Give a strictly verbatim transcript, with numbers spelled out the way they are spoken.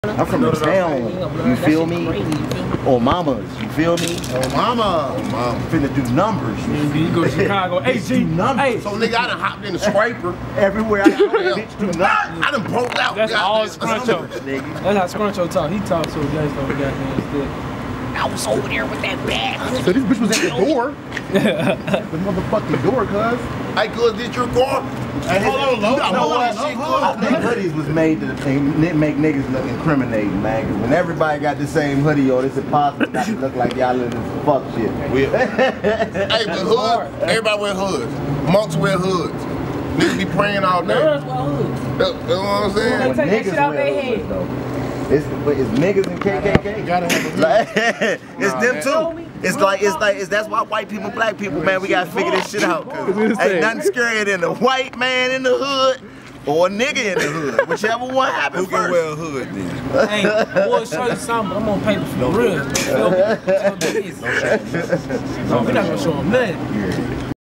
I'm from the town, you feel me? Or mamas, you feel me? Oh mama, oh mama. Finna do numbers. You go to Chicago, hey G, hey. So nigga, I done hopped in the scraper. Everywhere I go, bitch do numbers. I done broke out. That's all Scruncho. Scruncho. That's how Scruncho talk. He talks so gangsta over goddamn still. I was over there with that bag. So this bitch was at the door. The motherfucking door, cuz. Hey, cuz, this your car? Hey, Hold on, low. I know that what shit, I think hoodies was made to make niggas look incriminating, man. Cause when everybody got the same hoodie on, it's impossible not to look like y'all in this fuck shit. Hey, but hood, everybody wear hoods. Monks wear hoods. Niggas be praying all day. Girls wear hoods. That's what I'm saying. Take that shit out their head. It's, it's niggas and K K K. Gotta have a Like, it's them too. It's like it's like it's that's why white people, black people, man, we gotta figure this shit out. Cause ain't nothing scarier than a white man in the hood or a nigga in the hood, whichever one happens first. Who can wear a hood then? Hey, boy, show you something. I'm gonna paper for real. So, we're not gonna show them nothing.